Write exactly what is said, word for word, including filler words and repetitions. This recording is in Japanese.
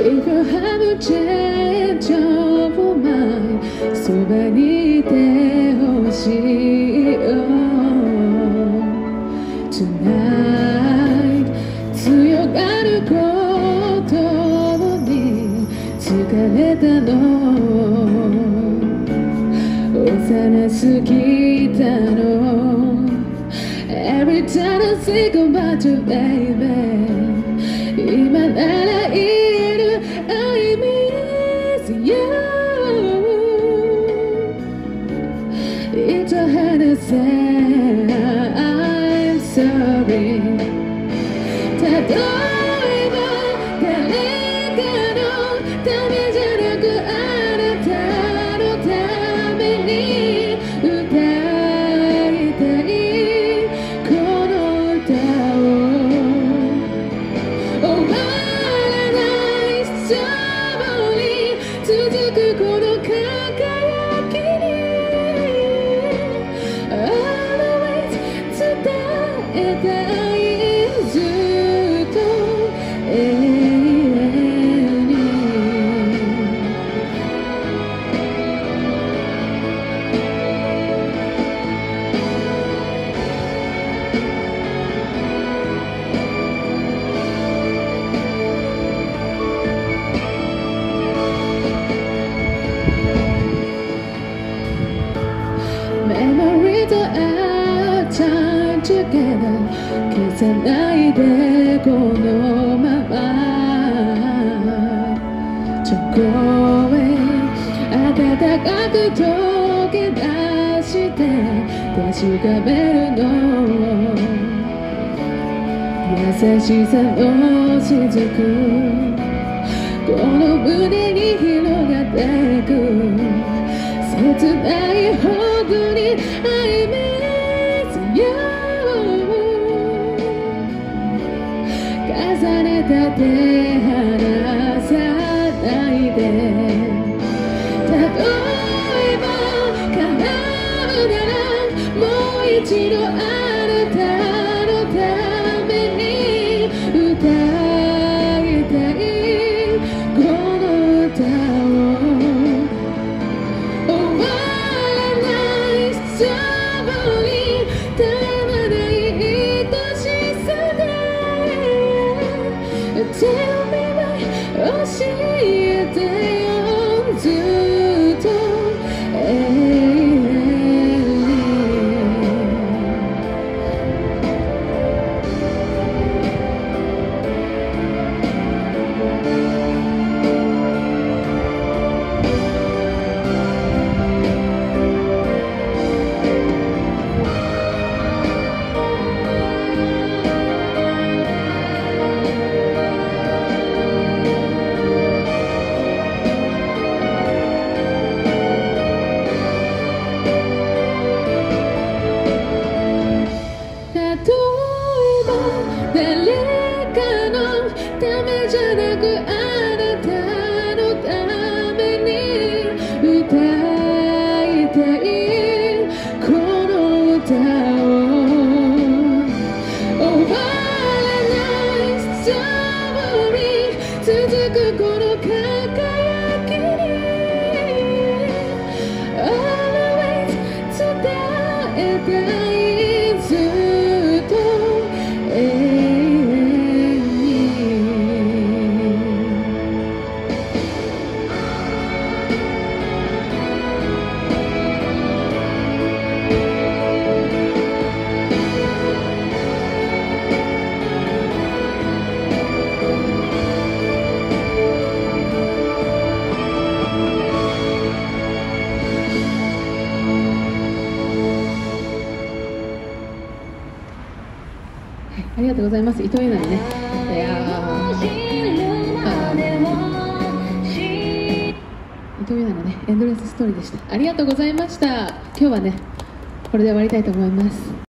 If you have a change of mind そばにいてほしいよ Tonight 強がることに疲れたの幼すぎたの Every time I think about you baby 今なら言える I miss you It's so hard to say I'm sorry たとえば誰かのためじゃなくあなたのために歌いたいこの歌を終わらないストーリー続くこの輝きに Always 伝えたいずっと永遠にMemories of time together 消さないでこのままチョコへ温かく溶け出して確かめるの優しさの雫この胸に広がってく切ないほどに I miss you 重ねた手離さないでたとえば叶うならもう一度あなたのために歌いたいこの歌を終わらないストーリー絶え間ない愛しさで Tell me why 教えてよずっと永遠に誰かのためじゃなくあなたのために歌いたいこの歌を終わらないストーリー続くこの輝きに Always 伝えたいずっと永遠にありがとうございます。伊藤優奈にね。いや伊藤優奈のね、エンドレスストーリーでした。ありがとうございました。今日はね、これで終わりたいと思います。